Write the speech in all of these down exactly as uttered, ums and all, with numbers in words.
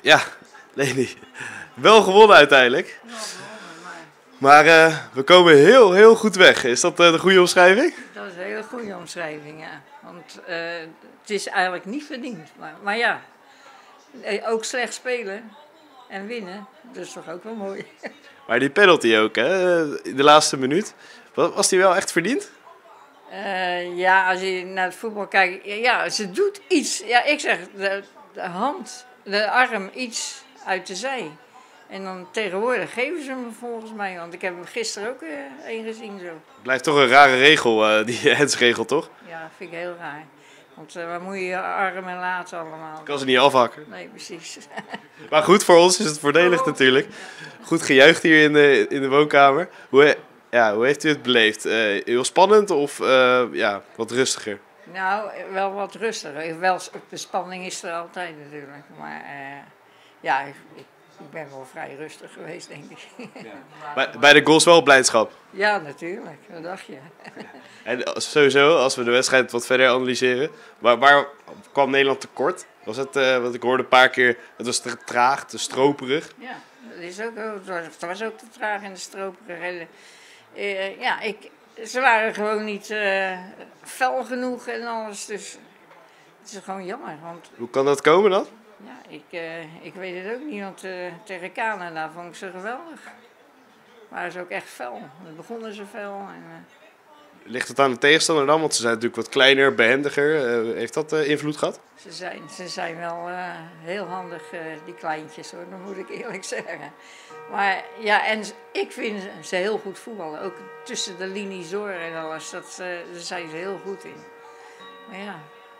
Ja, Leni. Wel gewonnen uiteindelijk. Wel gewonnen, maar Maar uh, we komen heel, heel goed weg. Is dat uh, de goede omschrijving? dat is een hele goede omschrijving, ja. Want uh, het is eigenlijk niet verdiend. Maar, maar ja, ook slecht spelen en winnen, dat is toch ook wel mooi. Maar die penalty ook, hè? In de laatste minuut. Was die wel echt verdiend? Uh, ja, als je naar het voetbal kijkt, ja, ze doet iets. Ja, ik zeg, de, de hand, de arm, iets uit de zij. En dan tegenwoordig geven ze hem volgens mij, want ik heb hem gisteren ook uh, één gezien zo. Blijft toch een rare regel, uh, die hensregel, toch? Ja, vind ik heel raar. Want uh, waar moet je je armen laten allemaal? Ik kan ze niet afhakken. Nee, precies. Maar goed, voor ons is het voordelig oh, natuurlijk. Goed gejuicht hier in de, in de woonkamer. Hoe, ja, hoe heeft u het beleefd? Uh, heel spannend of uh, ja, wat rustiger? Nou, wel wat rustiger. Wel, de spanning is er altijd natuurlijk. Maar uh, ja, ik, ik ben wel vrij rustig geweest, denk ik. Ja. Bij, bij de goals wel blijdschap? Ja, natuurlijk. Dat dacht je. En sowieso, als we de wedstrijd wat verder analyseren, waar, waar kwam Nederland tekort? Was het, uh, wat ik hoorde een paar keer, het was te traag, te stroperig? Ja, dat is ook, het was ook te traag en te stroperig. Uh, ja, ik, ze waren gewoon niet uh, fel genoeg en alles, dus het is gewoon jammer. Want, hoe kan dat komen dan? Ja, ik, uh, ik weet het ook niet, want uh, tegen Canada vond ik ze geweldig. Waren ze ook echt fel. Dan begonnen ze fel. En, uh, ligt het aan de tegenstander dan? Want ze zijn natuurlijk wat kleiner, behendiger. Uh, heeft dat uh, invloed gehad? Ze zijn, ze zijn wel uh, heel handig, uh, die kleintjes hoor, dat moet ik eerlijk zeggen. Maar ja, en ik vind ze heel goed voetballen. Ook tussen de linies door en alles. Dat, uh, daar zijn ze heel goed in. Maar ja.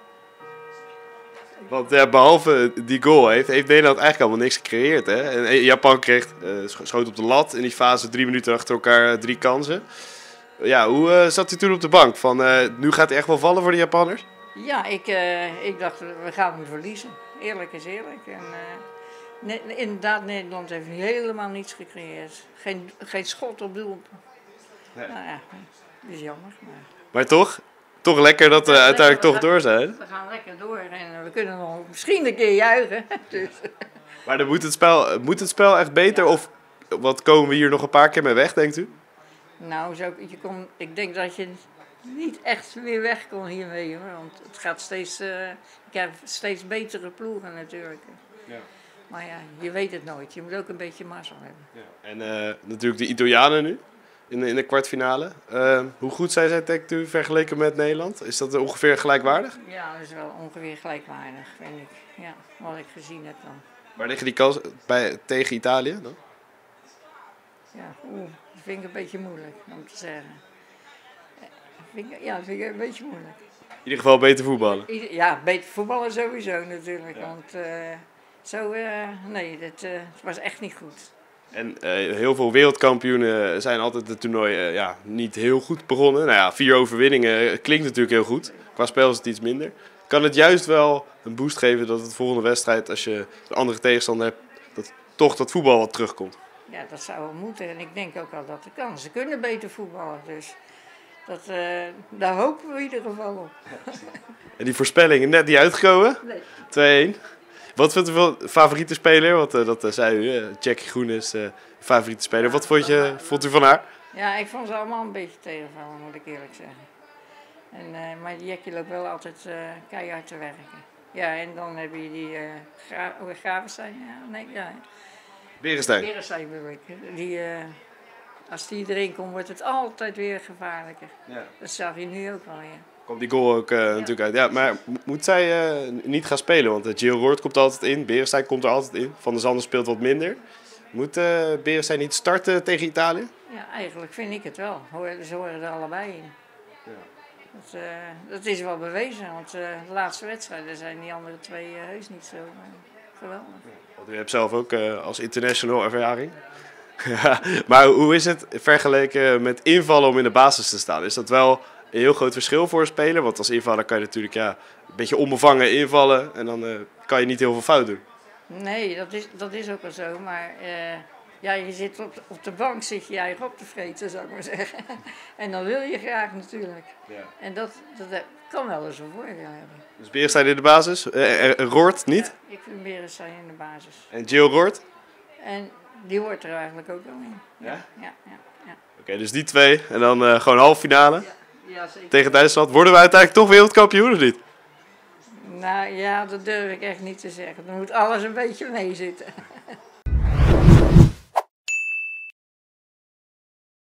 Want ja, behalve die goal heeft, heeft Nederland eigenlijk allemaal niks gecreëerd. Hè? En Japan kreeg, uh, schoot op de lat in die fase drie minuten achter elkaar drie kansen. Ja, hoe uh, zat u toen op de bank? Van, uh, nu gaat hij echt wel vallen voor de Japanners? Ja, ik, uh, ik dacht, we gaan hem verliezen. Eerlijk is eerlijk. En, uh, ne- inderdaad, Nederland heeft helemaal niets gecreëerd. Geen, geen schot op doel. Nee. Nou ja, dat is jammer. Maar, maar toch, toch lekker dat we uh, uiteindelijk lekker, toch door zijn. We gaan lekker door en we kunnen nog misschien een keer juichen. Dus. Maar dan moet het spel, moet het spel echt beter? Ja. Of wat komen we hier nog een paar keer mee weg, denkt u? Nou, zo, je kon, ik denk dat je niet echt weer weg kon hiermee, hoor. Want het gaat steeds, uh, ik heb steeds betere ploegen natuurlijk. Ja. Maar ja, je weet het nooit. Je moet ook een beetje mazzel hebben. Ja. En uh, natuurlijk de Italianen nu, in de, in de kwartfinale. Uh, hoe goed zijn zij, denkt u, vergeleken met Nederland? Is dat ongeveer gelijkwaardig? Ja, dat is wel ongeveer gelijkwaardig, vind ik. Ja, wat ik gezien heb dan. Waar liggen die kansen bij, tegen Italië dan? Ja, oeh, dat vind ik een beetje moeilijk om te zeggen. Vind ik, ja, dat vind ik een beetje moeilijk. In ieder geval beter voetballen? Ja, beter voetballen sowieso natuurlijk. Ja. Want uh, zo, uh, nee, dat uh, was echt niet goed. En uh, heel veel wereldkampioenen zijn altijd het toernooi uh, ja, niet heel goed begonnen. Nou ja, vier overwinningen klinkt natuurlijk heel goed. Qua spel is het iets minder. Kan het juist wel een boost geven dat het volgende wedstrijd, als je een andere tegenstander hebt, dat toch dat voetbal wat terugkomt? Ja, dat zou wel moeten. En ik denk ook al dat het kan. Ze kunnen beter voetballen. Dus dat, uh, daar hopen we in ieder geval op. En die voorspellingen net niet uitgekomen? Nee. twee-een. Wat vindt u van favoriete speler? Want uh, dat uh, zei u, uh, Jackie Groen is uh, favoriete speler. Wat vond, je, vond u van haar? Ja, ik vond ze allemaal een beetje tegenvallen, moet ik eerlijk zeggen. En, uh, maar Jackie loopt wel altijd uh, keihard te werken. Ja, en dan heb je die uh, gra Gravenstein. Ja, nee, ja. Berenstein. Berenstein bedoel ik. Die, uh, als die erin komt, wordt het altijd weer gevaarlijker. Ja. Dat zag je nu ook wel, ja. Komt die goal ook uh, ja. natuurlijk uit. Ja, maar moet zij uh, niet gaan spelen? Want uh, Jill Roord komt altijd in, Berenstein komt er altijd in. Van der Zanden speelt wat minder. Moet uh, Berenstein niet starten tegen Italië? Ja, eigenlijk vind ik het wel. Ze horen er allebei in. Ja. Dat, uh, dat is wel bewezen, want uh, de laatste wedstrijden zijn die andere twee uh, heus niet zo uh, geweldig. Want u hebt zelf ook uh, als international ervaring. Maar hoe is het vergeleken met invallen om in de basis te staan? Is dat wel een heel groot verschil voor een speler? Want als invaller kan je natuurlijk ja, een beetje onbevangen invallen en dan uh, kan je niet heel veel fout doen. Nee, dat is, dat is ook wel zo, maar uh, ja, je zit op de, op de bank, zit je je eigen op te vreten, zou ik maar zeggen. En dan wil je graag natuurlijk. Ja. En dat, dat kan wel eens een voordeel hebben. Dus Beresteyn in de basis, uh, uh, Roord niet? Ja, ik vind Beresteyn in de basis. En Jill Roord? En die hoort er eigenlijk ook wel in. Ja? Ja, ja, ja. Oké, okay, dus die twee. En dan uh, gewoon halve finale. Ja, ja, zeker. Tegen Duitsland. Worden we uiteindelijk toch wereldkampioen of niet? Nou ja, dat durf ik echt niet te zeggen. Dan moet alles een beetje meezitten.